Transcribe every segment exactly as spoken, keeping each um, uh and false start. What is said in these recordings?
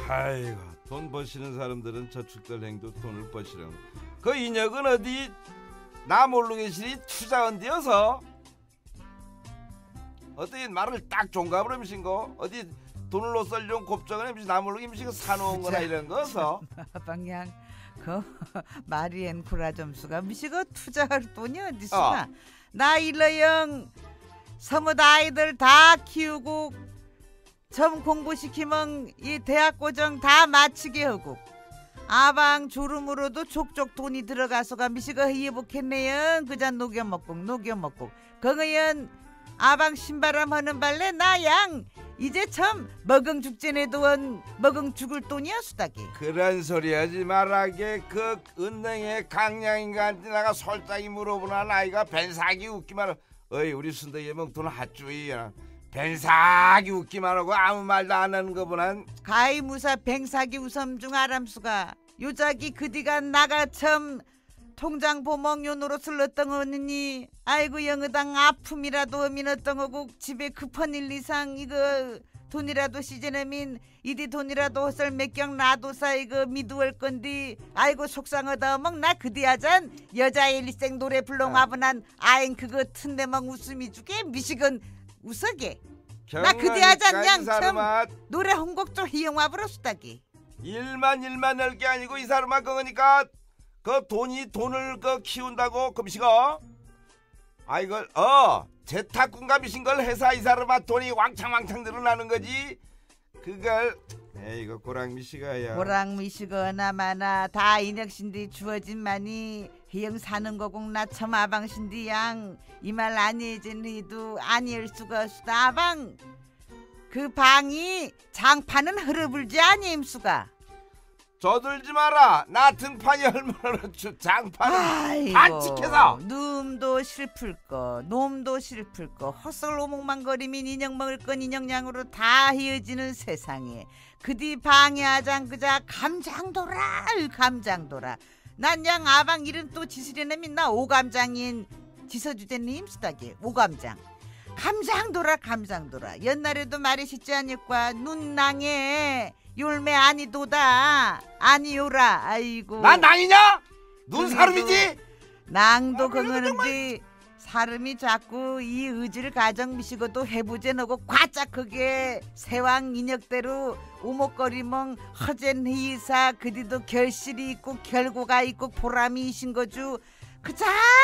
아이고, 돈 버시는 사람들은 저축들 행도 돈을 버시는 그 인혁은 어디 나 모르게 계시니 투자원디여서 어디 말을 딱 종갑을 하면신거 어디 돈을 못 살려고 곱정을 하면서 나 모르게 하면서 사놓은 거나 이런 거서 방향 그 마리엔 구라 점수가 미시고 투자할 돈이 어디서나 어. 나 일러영 서뭇 아이들 다 키우고 점 공부시키면 이 대학 고정 다 마치게 하고 아방 주름으로도 족족 돈이 들어가서가 미시가 희해복했네요. 그자 녹여먹고 녹여먹고 거기연 아방 신바람 하는 발래 나양 이제 참 먹응 죽전에도 원 먹응 죽을 돈이야 수다기. 그런 소리 하지 말라게. 그 은행에 강량인간한테 나가 솔직히 물어보나 나이가 벤사기 웃기만 하고 어이 우리 순덕이 멍돈 핫주이야 벤사기 웃기만 하고 아무 말도 안 하는 거보단 가이무사 뱅사기 우섬 중 아람수가 요자기 그디가 나가 참 통장 보멍요 노릇을 넣었던 거니 아이고 영의당 아픔이라도 어민었던 거고 집에 급한 일 이상 이거 돈이라도 시즌에민 이디 돈이라도 헛설 몇경 놔도사 이거 미두할 건디 아이고 속상하다 멍 나 그디 하잔 여자 일생 노래 불렁아분한 아잉 그거 튼데 멍 웃음이 주게 미식은 웃어게 나 그디 하잔 양참 노래 한 곡 좀 희영와버려 수다기. 일만 일만 할 게 아니고 이 사람아 그거니까 그 돈이 돈을 그 키운다고 금시거 아이고 어 재탁군감이신 걸 회사 이 사람아 돈이 왕창왕창 늘어나는 거지 그걸 에이거 고랑미시가야 고랑미시거나 마나 다 인혁신디 주어진만이 희영 사는 거공 나 참 아방신디 양 이 말 아니해진 히도 아니할 수가 없다. 아방 그 방이 장판은 흐르불지 아니임수가 저들지 마라. 나 등판이 얼마나 장판을 반칙해서 놈도 슬플 거 놈도 슬플 거 헛설 오목만거리면 인형 먹을 건 인형량으로 다 휘어지는 세상에 그뒤 방해하장 그자 감장돌아 감장돌아 난 양 아방 이름 또 지스려내면 나 오감장인 지서주제님 수다게 오감장 감장돌아 감장돌아 옛날에도 말이 쉽지 않을까 눈낭에 열매 아니도다 아니요라 아이고 난 낭이냐? 눈 사름이지? 낭도 그거는지 사람이 자꾸 이 의지를 가정 미시고도 해보제 너고 과짝 그게 세왕 인역대로 오목거리멍 허젠 희사 그디도 결실이 있고 결고가 있고 보람이 이신 거주 그자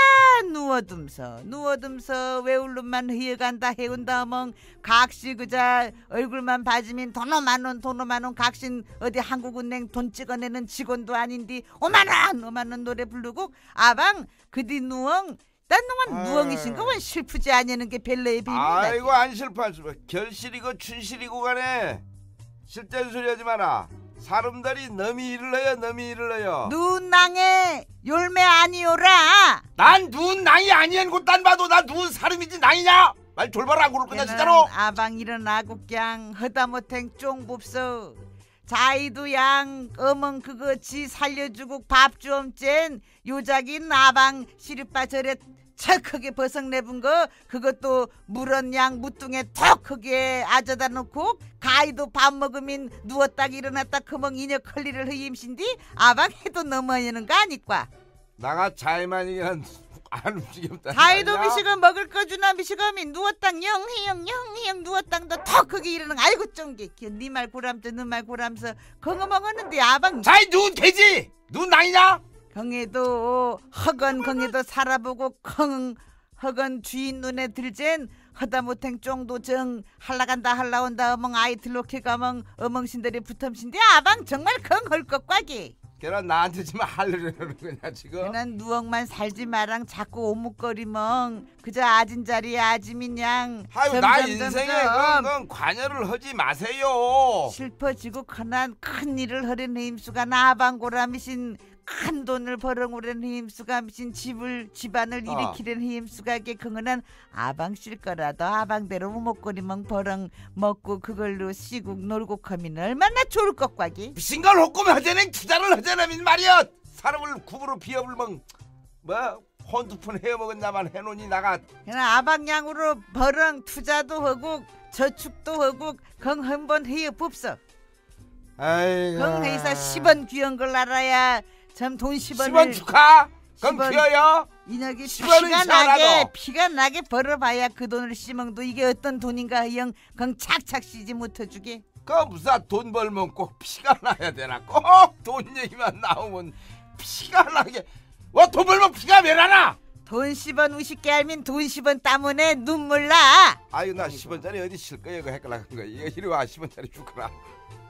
누워둠서 누워둠서 외울름만 흐여간다 해운다 멍 각시 그자 얼굴만 봐지면 돈오만원 돈오만원 각신 어디 한국은행 돈 찍어내는 직원도 아닌디 오만원 오만원 노래 부르고 아방 그디 누엉 딴 놈은 누엉이신 거원 슬프지 않냐는 게 벨레의 비밀이다. 아이고 안 슬퍼 결실이고 춘실이고 간에 실전 소리 하지 마라. 사람들이 너미 일을 해요 너미 일을 해요 눈낭에 열매 아니오라. 난 눈낭이 아니엔 곳단 봐도 나 눈 사람이지 낭이냐 말 돌발 안 고를 거냐 진짜로. 아방 일어나고 그냥 허다못행 쫑봅서 자이도 양 어멍 그거 지 살려주고 밥 좀 쨘 요작인 아방 시립바 절에 척 크게 버석내분 거 그것도 물은 양 무뚱에 턱 크게 아져다 놓고 가이도 밥 먹으면 누웠다 일어났다 그멍 인혁 헐리를 흐임신디 아방 해도 넘어야는 거 아니까 나가 자이만이긴 안 움직였다. 자이도 미식은 먹을 거 주나 미식하면 누웠다 영희영 영희영 누웠당도 턱 크게 일어나는 아이고 쫑게 니말 고람서 너말 고람서 그거 먹었는데 아방 자이 눈 개지 눈 낭이냐 경에도 허건 경에도 살아보고 컹 허건 주인 눈에 들젠 허다못행 쫑도 정 할라간다 할라온다 어멍 아이 들록해가 멍 어멍신들이 붙음신데 아방 정말 컹 헐것 꽉이 걔는 나한테 지금 하려는 거냐 지금 걔는 누엉만 살지 마랑 자꾸 오목거리멍 그저 아진 자리에 아지민 양 아유 나 인생에 그건, 그건 관여를 하지 마세요. 슬퍼지고 커난 큰 일을 허린 힘수가 나방고람이신 큰 돈을 벌어오려는 힘수가 미친 집을 집안을 어. 일으키는 힘수가 게 긍은한 아방 쉴 거라도 아방대로 오목거리멍 벌엉 먹고 그걸로 시국 놀고 커면 얼마나 좋을 것 같기. 미친 걸 헛꿈에 하자는 투자를 하자는 말이야. 사람을 국으로 비업을 뭐, 뭐 혼두푼 헤어먹었나만 해놓니 나가 그냥 아방양으로 벌엉 투자도 하고 저축도 하고 건 한번 해요 뽑서 아이고. 그 회사 십 원 귀한 걸 알아야 참 돈 십 원을 십 원 축하. 그럼 십 원. 귀여요. 인혁이 십 원은 피가 시원하고. 나게 피가 나게 벌어봐야 그 돈을 씨멍도 이게 어떤 돈인가 영 그냥 착착 씨지 못해주게. 그 무슨 돈 벌면 꼭 피가 나야 되나? 꼭 돈 얘기만 나오면 피가 나게. 와, 돈 벌면 피가 왜 나나? 돈 십 원 우습게 알면 돈 십 원 때문에 눈물 나. 아유, 나 십 원짜리 어디 실 거야? 이거 헷갈려. 이거 이리 와, 십 원짜리 주거라.